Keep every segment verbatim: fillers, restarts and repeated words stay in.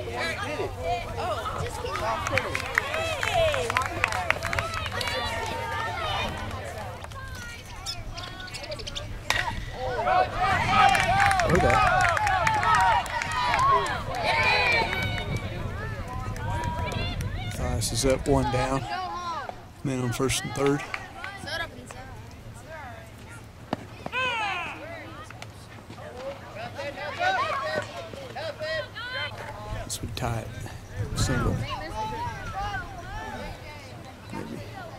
Okay. Thias is up one down. Men on first and third. This would tie it. Single. Maybe.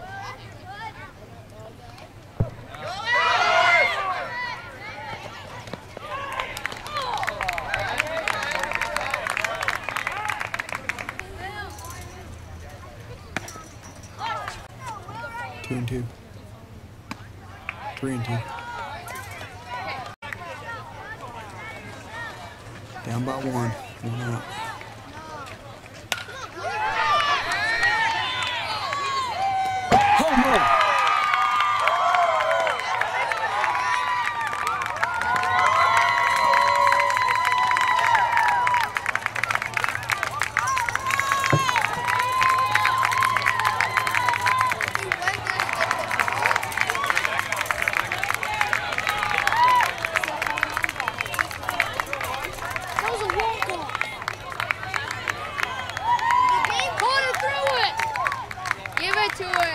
Two and two. Three and two. Down by one. One out. Home run. Give it to it.